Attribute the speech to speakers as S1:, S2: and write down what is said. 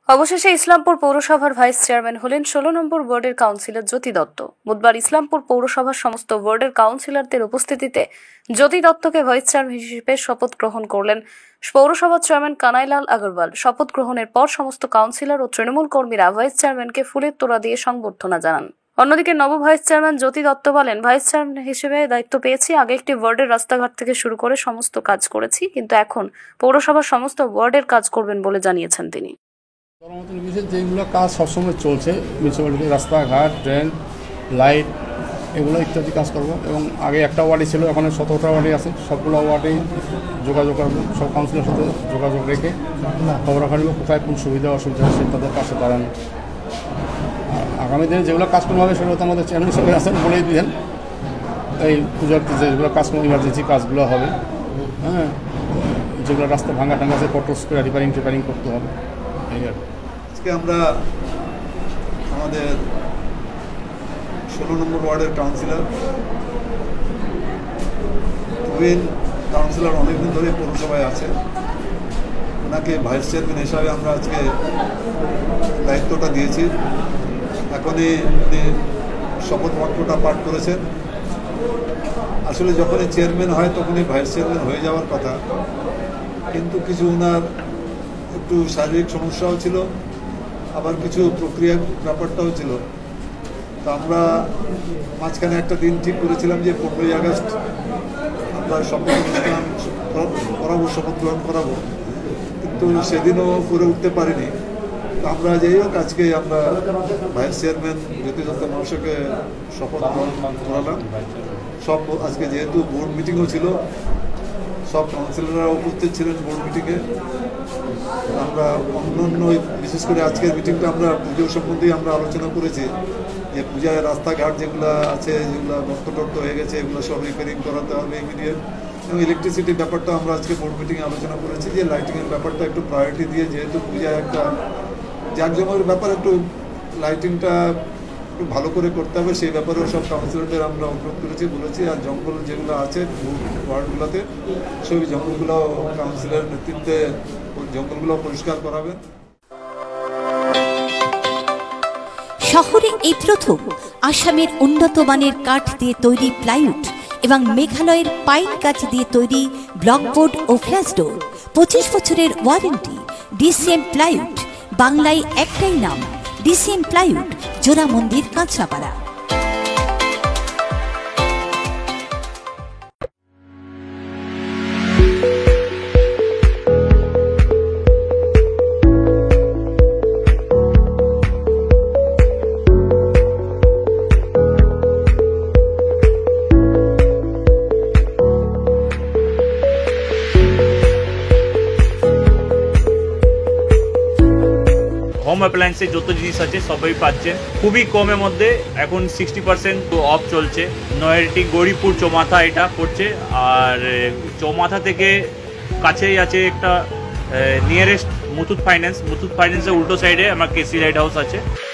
S1: অবশেষে ইসলামপুর পৌরসভার vice chairman হলেন ১৬ নম্বর ওয়ার্ডের কাউন্সিলর জ্যোতি দত্ত। বুধবার ইসলামপুর পৌরসভার সমস্ত ওয়ার্ডের কাউন্সিলরদের উপস্থিতিতে জ্যোতি দত্তকে ভাইস চেয়ারম্যান হিসেবে শপথ গ্রহণ করলেন পৌরসভার চেয়ারম্যান কানাইলাল আগরওয়াল। শপথ গ্রহণের পর সমস্ত কাউন্সিলর ও তৃণমূল কর্মীরা ভাইস চেয়ারম্যানকে ফুলের তোড়া দিয়ে সংবর্ধনা জানান। অন্যদিকে নব ভাইস চেয়ারম্যান জ্যোতি দত্ত বলেন, ভাইস চেয়ারম্যান হিসেবে দায়িত্ব পেয়েছি। আগে একটি ওয়ার্ডের রাস্তাঘাট থেকে শুরু করে সমস্ত কাজ করেছি, কিন্তু এখন পৌরসভার সমস্ত ওয়ার্ডের কাজ করবেন বলে জানিয়েছেন তিনি।
S2: যেগুলো কাজ সবসময় চলছে, মিউনিসিপ্যালিটি রাস্তাঘাট, ড্রেন, লাইট, এগুলো ইত্যাদি কাজ করব। এবং আগে একটা ওয়ার্ডই ছিল, এখন 17টা ওয়ার্ডই আছে। সবগুলো ওয়ার্ডেই যোগাযোগ করবো, সব কাউন্সিলের সাথে যোগাযোগ রেখে খবর রাখা নিব কোথায় কোন সুবিধা অসুবিধা আছে তাদের পাশে দাঁড়ানো। আগামী দিনে যেগুলো কাজকর্ম হবে সেগুলো তো আমাদের চেয়ারম্যান হিসেবে আছেন, বলেই দিলেন। এই পুজোর যেগুলো কাজকর্ম ইমার্জেন্সি কাজগুলো হবে, হ্যাঁ, যেগুলো রাস্তা ভাঙা টাঙ্গা আছে পটস করে রিপেয়ারিং করতে হবে।
S3: আজকে আমরা আমাদের 16 নম্বর ওয়ার্ডের কাউন্সিলর, প্রবীণ কাউন্সিলর, অনেকদিন ধরে পৌরসভায় আছে, ওনাকে ভাইস চেয়ারম্যান হিসাবে আমরা আজকে দায়িত্বটা দিয়েছি। এখনই উনি শপথ বাক্যটা পাঠ করেছেন। আসলে যখনই চেয়ারম্যান হয় তখনই ভাইস চেয়ারম্যান হয়ে যাওয়ার কথা, কিন্তু কিছু ওনার একটু শারীরিক সমস্যাও ছিল, আবার কিছু প্রক্রিয়া ব্যাপারটাও ছিল। তো আমরা মাঝখানে একটা দিন ঠিক করেছিলাম যে 15ই আগস্ট আমরা শপথ অনুষ্ঠান করাবো, শপথ গ্রহণ করাবো, কিন্তু সেদিনও করে উঠতে পারিনি। তো আমরা যাই হোক আজকে আমরা ভাইস চেয়ারম্যান জ্যোতি দত্ত মহাশয়কে শপথ গ্রহণ করালাম। সব আজকে যেহেতু বোর্ড মিটিংও ছিল, সব কাউন্সিলররা উপস্থিত ছিলেন বোর্ড মিটিংয়ে। আমরা অন্যান্য বিশেষ করে আজকের মিটিংটা আমরা পুজো সম্বন্ধেই আমরা আলোচনা করেছি, যে পূজায় রাস্তাঘাট যেগুলো আছে, যেগুলো নষ্ট হয়ে গেছে, এগুলো সব রিপেয়ারিং করাতে হবে ইমিডিয়েট। এবং ইলেকট্রিসিটির ব্যাপারটা আমরা আজকে বোর্ড মিটিংয়ে আলোচনা করেছি, যে লাইটিংয়ের ব্যাপারটা একটু প্রায়োরিটি দিয়ে, যেহেতু পূজায় একটা জাঁকজমকের ব্যাপার, একটু লাইটিংটা একটু ভালো করে করতে হবে, সেই ব্যাপারেও সব কাউন্সিলরদের আমরা অনুরোধ করেছি, বলেছি। আর জঙ্গল যেগুলো আছে ওয়ার্ডগুলোতে, সেই জঙ্গলগুলো কাউন্সিলরের নেতৃত্বে জঙ্গলগুলো পরিষ্কার করাবেন।
S4: শহরে এই প্রথম আসামের উন্নত মানের কাঠ দিয়ে তৈরি প্লাইউড এবং মেঘালয়ের পাইন গাছ দিয়ে তৈরি ব্লকবোর্ড ও ফ্ল্যাশ ডোর, 25 বছরের ওয়ারেন্টি। ডিসিএম প্লাইউড, বাংলায় একটাই নাম, ডিসিএম প্লাইউড, জোড়া মন্দির, কাঁচরাপাড়া।
S5: হোম অ্যাপ্লায়েন্সে যত জিনিস আছে সবই পাচ্ছেন খুবই কমের মধ্যে। এখন 60% অফ চলছে। নয়ারটি গৌরীপুর চৌমাথা এটা পড়ছে, আর চৌমাথা থেকে কাছেই আছে একটা নিয়ারেস্ট মুথুট ফাইন্যান্সের উল্টো সাইডে আমার কেসি লাইট হাউস আছে।